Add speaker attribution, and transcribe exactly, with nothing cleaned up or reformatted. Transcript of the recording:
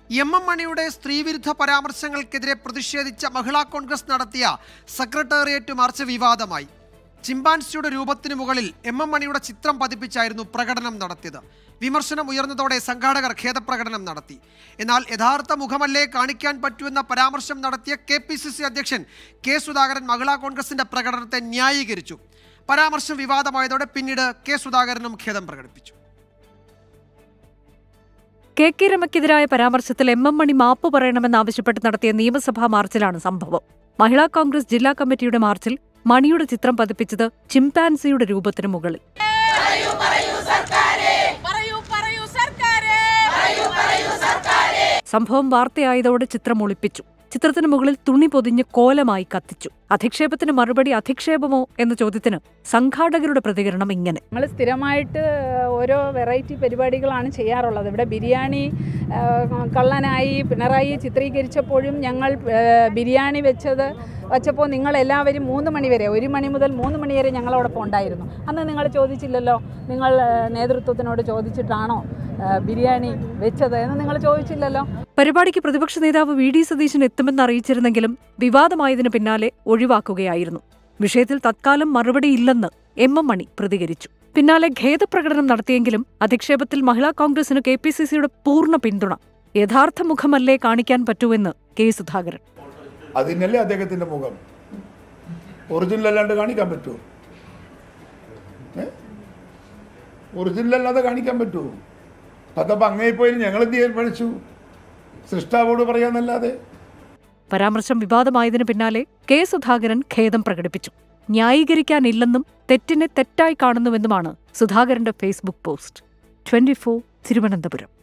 Speaker 1: M M മണിയുടെ സ്ത്രീവിരുദ്ധ പരാമർശങ്ങൾക്കെതിരെ പ്രതിഷേധിച്ച മഹിളാ കോൺഗ്രസ് നടത്തിയ സെക്രട്ടേറിയറ്റ് മാർച്ച് വിവാദമായി. ചിമ്പാൻസിയുടെ രൂപത്തിനു മുകളിൽ എം എം മണിയുടെ ചിത്രം പതിപ്പിച്ചായിരുന്നു പ്രകടനം നടത്തിയത്. വിമർശനം ഉയർന്നതോടെ സംഘാടകർ ഖേദപ്രകടനം നടത്തി. എന്നാൽ യഥാർത്ഥ മുഖമല്ലേ കാണിക്കാൻ പറ്റുമെന്ന പരാമർശം നടത്തിയ കെ പി സി സി അധ്യക്ഷൻ കെ സുധാകരൻ മഹിളാ കോൺഗ്രസിന്റെ പ്രകടനത്തെ ന്യായീകരിച്ചു. പരാമർശം വിവാദമായതോടെ പിന്നീട് കെ സുധാകരനും ഖേദം പ്രകടിപ്പിച്ചു.
Speaker 2: കെ കെ രമയ്ക്കെതിരായ പരാമർശത്തിൽ എം എം മണി മാപ്പ് പറയണമെന്നാവശ്യപ്പെട്ട് നടത്തിയ നിയമസഭാ മാർച്ചിലാണ് സംഭവം. മഹിളാ കോൺഗ്രസ് ജില്ലാ കമ്മിറ്റിയുടെ മാർച്ചിൽ മണിയുടെ ചിത്രം പതിപ്പിച്ചത് ചിമ്പാൻസിയുടെ രൂപത്തിന് മുകളിൽ. സംഭവം വാർത്തയായതോടെ ചിത്രം ഒളിപ്പിച്ചു. ചിത്രത്തിന് മുകളിൽ തുണി പൊതിഞ്ഞ് കോലമായി കത്തിച്ചു. അധിക്ഷേപത്തിന് മറുപടി അധിക്ഷേപമോ എന്ന ചോദ്യത്തിന് സംഘാടകരുടെ പ്രതികരണം ഇങ്ങനെ:
Speaker 3: ഞങ്ങൾ സ്ഥിരമായിട്ട് ഓരോ വെറൈറ്റി പരിപാടികളാണ് ചെയ്യാറുള്ളത്. ഇവിടെ ബിരിയാണി കള്ളനായി പിണറായി ചിത്രീകരിച്ചപ്പോഴും ഞങ്ങൾ ബിരിയാണി വെച്ചത് വച്ചപ്പോൾ നിങ്ങളെല്ലാവരും മൂന്ന് മണി വരെ ഒരു മണി മുതൽ മൂന്ന് മണി വരെ ഞങ്ങളോടൊപ്പം ഉണ്ടായിരുന്നു. അന്ന് നിങ്ങൾ ചോദിച്ചില്ലല്ലോ, നിങ്ങൾ നേതൃത്വത്തിനോട് ചോദിച്ചിട്ടാണോ ബിരിയാണി വെച്ചത് എന്ന് നിങ്ങൾ ചോദിച്ചില്ലല്ലോ.
Speaker 2: പരിപാടിക്ക് പ്രതിപക്ഷ നേതാവ് വി ഡി സതീശൻ എത്തുമെന്ന് അറിയിച്ചിരുന്നെങ്കിലും വിവാദമായതിനു പിന്നാലെ ഒഴിവാക്കുകയായിരുന്നു. വിഷയത്തിൽ തത്കാലം മറുപടിയില്ലെന്ന് എം എം മണി പ്രതികരിച്ചു. പിന്നാലെ ഖേദപ്രകടനം നടത്തിയെങ്കിലും അധിക്ഷേപത്തിൽ മഹിളാ കോൺഗ്രസിന് കെ പി സി സിയുടെ പൂർണ്ണ പിന്തുണ. യഥാർത്ഥ മുഖമല്ലേ കാണിക്കാൻ പറ്റൂവെന്ന് കെ സുധാകരൻ.
Speaker 4: അതിനല്ലേ അദ്ദേഹത്തിന്റെ മുഖം, ഒറിജിനൽ അല്ലാണ്ട് കാണിക്കാൻ പറ്റുമോ? ഒറിജിനൽ അല്ലാതെ കാണിക്കാൻ പറ്റുമോ? അതപ്പോ അങ്ങനെ പോയി ഞങ്ങൾ തീരുമാനിച്ചു സൃഷ്ടാവോട് പറയാന്നല്ലാതെ.
Speaker 2: പരാമർശം വിവാദമായതിനു പിന്നാലെ കെ സുധാകരൻ ഖേദം പ്രകടിപ്പിച്ചു. ന്യായീകരിക്കാനില്ലെന്നും തെറ്റിനെ തെറ്റായി കാണുന്നുവെന്നുമാണ് സുധാകരന്റെ Facebook post. Twenty four Thiruvananthapuram.